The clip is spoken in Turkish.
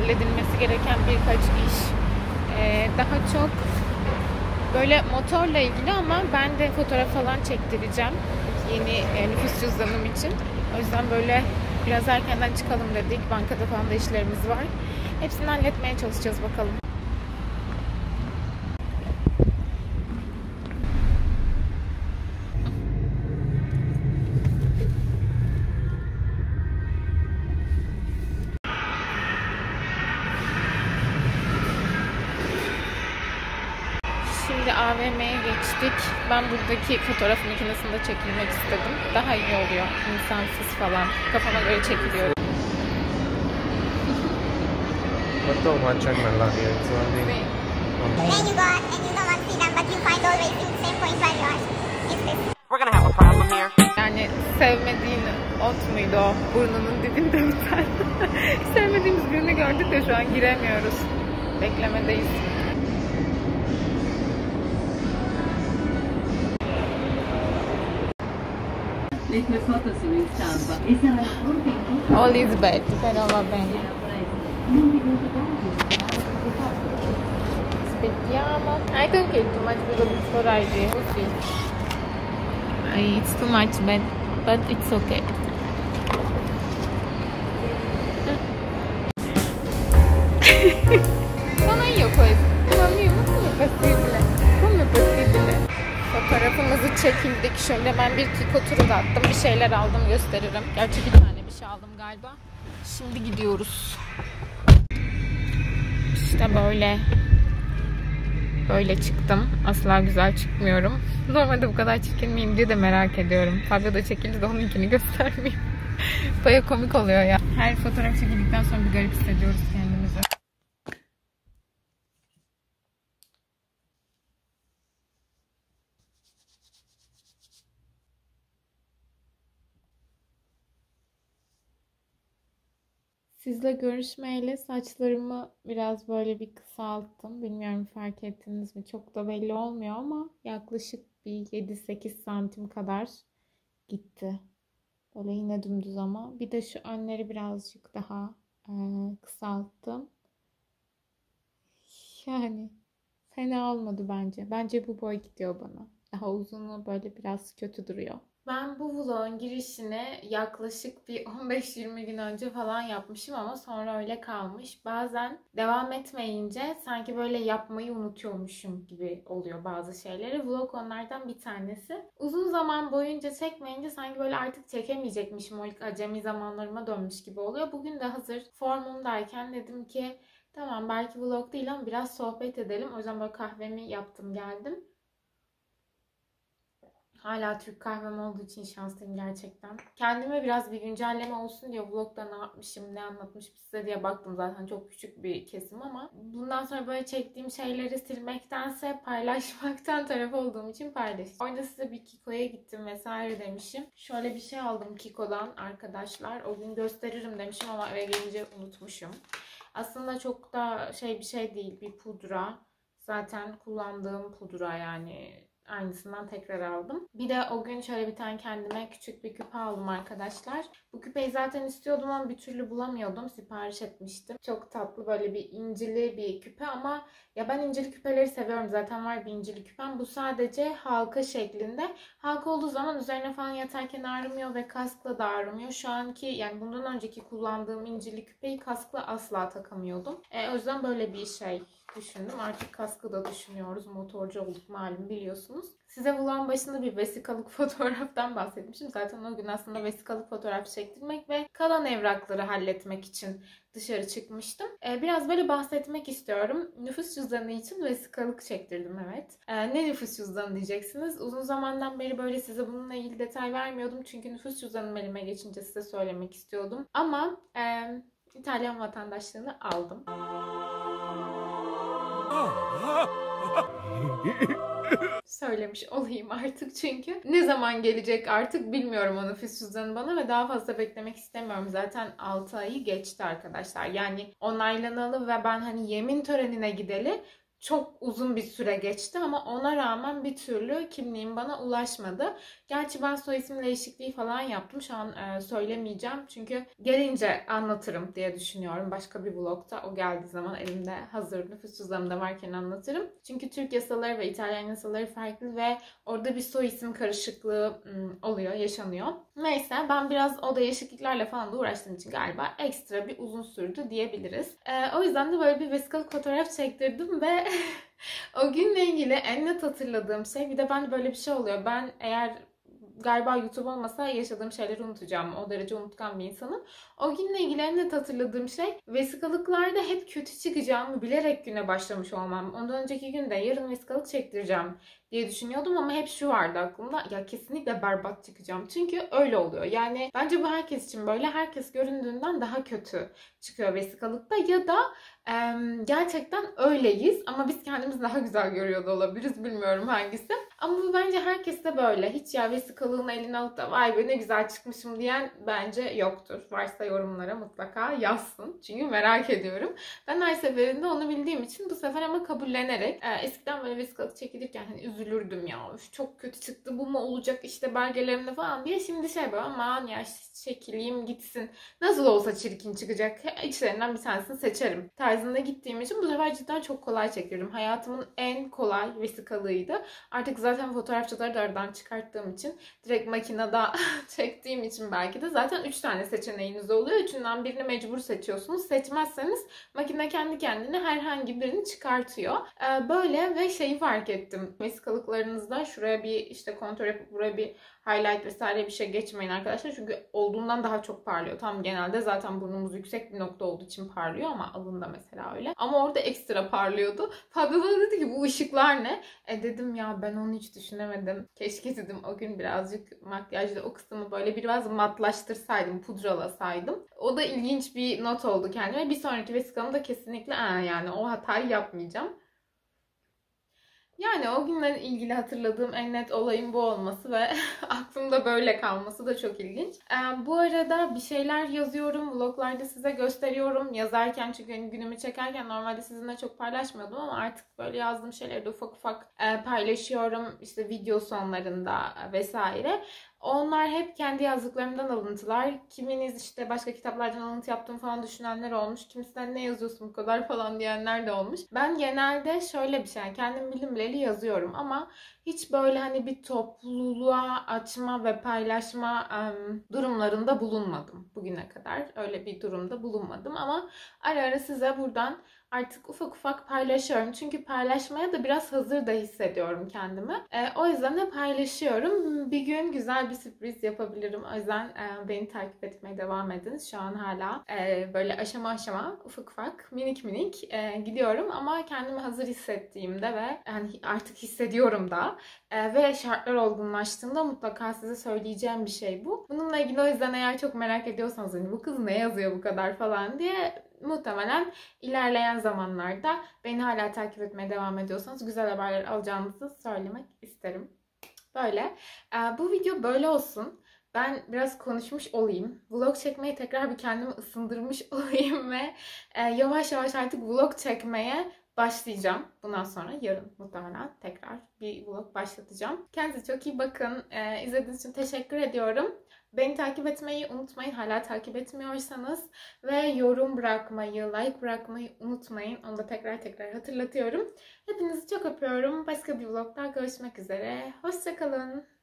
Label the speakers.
Speaker 1: halledilmesi gereken birkaç iş. Daha çok böyle motorla ilgili ama ben de fotoğraf falan çektireceğim. Yeni nüfus cüzdanım için. O yüzden böyle biraz erkenden çıkalım dedik. Bankada falan da işlerimiz var. Hepsini halletmeye çalışacağız bakalım. Şimdi AVM'ye geçtik. Ben buradaki fotoğraf makinesinde çekilmek istedim. Daha iyi oluyor. İnsansız falan. Kafama göre çekiliyorum.
Speaker 2: What the watch here? It's only.
Speaker 3: Then you got and you don't want to see them, but you find always the same points where you are. It's this.
Speaker 4: We're gonna have a problem here.
Speaker 1: Yani sevmediğin ot muydu o? Burnunun dibinde bir tane. Sevmediğimiz birini gördük de şu an giremiyoruz. Beklemedeyiz. All is bad, però va bene. Aspettiamo. I think it's too much because it's for ID. We'll see. It's too much bad, but it's okay. Sono io questo. Ma mio, ma come è possibile? Come è possibile? Fotoğrafımızı çekildik. Şöyle ben bir Kiko turu da attım. Bir şeyler aldım, gösteririm. Gerçi bir tane bir şey aldım galiba. Şimdi gidiyoruz. İşte böyle. Böyle çıktım. Asla güzel çıkmıyorum. Normalde bu kadar çirkin miyim diye de merak ediyorum. Fabio da çekildi de onunkini göstermeyeyim. Baya komik oluyor ya. Her fotoğraf çekildikten sonra bir garip hissediyoruz kendimizi. Sizle görüşmeyle saçlarımı biraz böyle bir kısalttım. Bilmiyorum fark ettiniz mi? Çok da belli olmuyor ama yaklaşık bir 7-8 santim kadar gitti. Böyle yine dümdüz ama. Bir de şu önleri birazcık daha kısalttım. Yani fena olmadı bence. Bence bu boy gidiyor bana. Daha uzunu böyle biraz kötü duruyor. Ben bu vlogun girişini yaklaşık bir 15-20 gün önce falan yapmışım ama sonra öyle kalmış. Bazen devam etmeyince sanki böyle yapmayı unutuyormuşum gibi oluyor bazı şeyleri. Vlog onlardan bir tanesi. Uzun zaman boyunca çekmeyince sanki böyle artık çekemeyecekmişim. O ilk acemi zamanlarıma dönmüş gibi oluyor. Bugün de hazır formumdayken dedim ki tamam belki vlog değil ama biraz sohbet edelim. O yüzden böyle kahvemi yaptım geldim. Hala Türk kahvem olduğu için şanslıyım gerçekten. Kendime biraz bir güncelleme olsun diye vlogda ne yapmışım, ne anlatmışım size diye baktım. Zaten çok küçük bir kesim ama bundan sonra böyle çektiğim şeyleri silmektense paylaşmaktan taraf olduğum için paylaşacağım. Orada size bir Kiko'ya gittim vesaire demişim. Şöyle bir şey aldım Kiko'dan arkadaşlar. O gün gösteririm demişim ama eve gelince unutmuşum. Aslında çok da bir şey değil. Bir pudra. Zaten kullandığım pudra yani. Aynısından tekrar aldım. Bir de o gün şöyle bir tane kendime küçük bir küpe aldım arkadaşlar. Bu küpeyi zaten istiyordum ama bir türlü bulamıyordum. Sipariş etmiştim. Çok tatlı böyle bir incili bir küpe ama ya ben incili küpeleri seviyorum. Zaten var bir incili küpem. Bu sadece halka şeklinde. Halka olduğu zaman üzerine falan yatarken ağrımıyor ve kaskla da ağrımıyor. Şu anki yani bundan önceki kullandığım incili küpeyi kaskla asla takamıyordum. O yüzden böyle bir şey düşündüm. Artık kaskı da düşünüyoruz. Motorcu olduk malum biliyorsunuz. Size vlogun başında bir vesikalık fotoğraftan bahsetmişim. Zaten o gün aslında vesikalık fotoğraf çektirmek ve kalan evrakları halletmek için dışarı çıkmıştım. Biraz böyle bahsetmek istiyorum. Nüfus cüzdanı için vesikalık çektirdim evet. Ne nüfus cüzdanı diyeceksiniz. Uzun zamandan beri böyle size bununla ilgili detay vermiyordum. Çünkü nüfus cüzdanım elime geçince size söylemek istiyordum. Ama İtalyan vatandaşlığını aldım. Söylemiş olayım artık çünkü. Ne zaman gelecek artık bilmiyorum o nüfus cüzdanı bana ve daha fazla beklemek istemiyorum. Zaten 6 ayı geçti arkadaşlar. Yani onaylanalı ve ben hani yemin törenine gideli çok uzun bir süre geçti ama ona rağmen bir türlü kimliğim bana ulaşmadı. Gerçi ben soy isim değişikliği falan yaptım. Şu an söylemeyeceğim. Çünkü gelince anlatırım diye düşünüyorum. Başka bir vlogta o geldiği zaman elimde hazır nüfus cüzdanımda varken anlatırım. Çünkü Türk yasaları ve İtalyan yasaları farklı ve orada bir soy isim karışıklığı oluyor, yaşanıyor. Neyse ben biraz o değişikliklerle falan da uğraştığım için galiba ekstra bir uzun sürdü diyebiliriz. O yüzden de böyle bir vesikalık fotoğraf çektirdim ve o günle ilgili en net hatırladığım şey, bir de bende böyle bir şey oluyor. Ben eğer galiba YouTube olmasa yaşadığım şeyleri unutacağım. O derece unutkan bir insanım. O günle ilgili en net hatırladığım şey, vesikalıklarda hep kötü çıkacağımı bilerek güne başlamış olmam. Ondan önceki günde yarın vesikalık çektireceğim diye düşünüyordum ama hep şu vardı aklımda: ya kesinlikle berbat çıkacağım. Çünkü öyle oluyor. Yani bence bu herkes için böyle. Herkes göründüğünden daha kötü çıkıyor vesikalıkta ya da gerçekten öyleyiz ama biz kendimizi daha güzel görüyor da olabiliriz. Bilmiyorum hangisi. Ama bu bence herkeste böyle. Hiç ya vesikalığını eline alıp da vay be ne güzel çıkmışım diyen bence yoktur. Varsa yorumlara mutlaka yazsın. Çünkü merak ediyorum. Ben her seferinde onu bildiğim için bu sefer ama kabullenerek, eskiden böyle vesikalık çekilirken hani üzülürdüm ya. Çok kötü çıktı, bu mu olacak işte belgelerimde falan diye. Şimdi şey böyle aman ya çekileyim gitsin. Nasıl olsa çirkin çıkacak. İçlerinden bir tanesini seçerim tarzında gittiğim için bu sefer cidden çok kolay çekirdim. Hayatımın en kolay vesikalığıydı. Artık zaten fotoğrafçıları da aradan çıkarttığım için, direkt makinede çektiğim için belki de zaten 3 tane seçeneğiniz oluyor. Üçünden birini mecbur seçiyorsunuz. Seçmezseniz makine kendi kendine herhangi birini çıkartıyor. Böyle ve şeyi fark ettim. Vesikalıklarınızda şuraya bir işte kontrol yapıp buraya bir highlight vesaire bir şey geçmeyin arkadaşlar. Çünkü olduğundan daha çok parlıyor. Tam genelde zaten burnumuz yüksek bir nokta olduğu için parlıyor ama alında mesela öyle. Ama orada ekstra parlıyordu. Fabio bana dedi ki bu ışıklar ne? Dedim ya ben onu hiç düşünemedim. Keşke dedim o gün birazcık makyajda o kısmı böyle biraz matlaştırsaydım, pudralasaydım. O da ilginç bir not oldu kendime. Bir sonraki vesikamda kesinlikle yani o hatayı yapmayacağım. Yani o günle ilgili hatırladığım en net olayın bu olması ve aklımda böyle kalması da çok ilginç. Bu arada bir şeyler yazıyorum, vloglarda size gösteriyorum. Yazarken çünkü günümü çekerken normalde sizinle çok paylaşmıyordum ama artık böyle yazdığım şeyleri de ufak ufak paylaşıyorum. İşte video sonlarında vesaire. Onlar hep kendi yazdıklarımdan alıntılar. Kiminiz işte başka kitaplardan alıntı yaptığımı falan düşünenler olmuş. Kimisinden ne yazıyorsun bu kadar falan diyenler de olmuş. Ben genelde şöyle bir şey, kendim bildim bileli yazıyorum ama hiç böyle hani bir topluluğa açma ve paylaşma durumlarında bulunmadım bugüne kadar. Öyle bir durumda bulunmadım ama ara ara size buradan artık ufak ufak paylaşıyorum. Çünkü paylaşmaya da biraz hazır da hissediyorum kendimi. O yüzden de paylaşıyorum. Bir gün güzel bir sürpriz yapabilirim. O yüzden beni takip etmeye devam edin. Şu an hala böyle aşama aşama ufak ufak minik minik gidiyorum. Ama kendimi hazır hissettiğimde ve yani artık hissediyorum da ve şartlar olgunlaştığında mutlaka size söyleyeceğim bir şey bu. Bununla ilgili o yüzden eğer çok merak ediyorsanız hani bu kız ne yazıyor bu kadar falan diye, muhtemelen ilerleyen zamanlarda beni hala takip etmeye devam ediyorsanız güzel haberler alacağınızı söylemek isterim. Böyle. Bu video böyle olsun. Ben biraz konuşmuş olayım. Vlog çekmeye tekrar bir kendimi ısındırmış olayım ve yavaş yavaş artık vlog çekmeye başlayacağım. Bundan sonra yarın muhtemelen tekrar bir vlog başlatacağım. Kendinize çok iyi bakın. İzlediğiniz için teşekkür ediyorum. Beni takip etmeyi unutmayın hala takip etmiyorsanız ve yorum bırakmayı, like bırakmayı unutmayın. Onu da tekrar hatırlatıyorum. Hepinizi çok öpüyorum. Başka bir vlogda görüşmek üzere. Hoşça kalın.